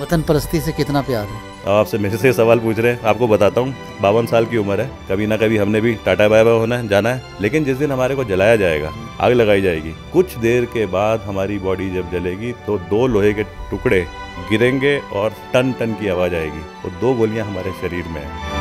वतन परस्ती से कितना प्यार है? अब आपसे मेरे से सवाल पूछ रहे हैं, आपको बताता हूँ। 52 साल की उम्र है, कभी ना कभी हमने भी टाटा बाय बाय होना जाना है, लेकिन जिस दिन हमारे को जलाया जाएगा, आग लगाई जाएगी, कुछ देर के बाद हमारी बॉडी जब जलेगी तो 2 लोहे के टुकड़े गिरेंगे और टन टन की आवाज़ आएगी, और 2 गोलियां हमारे शरीर में है।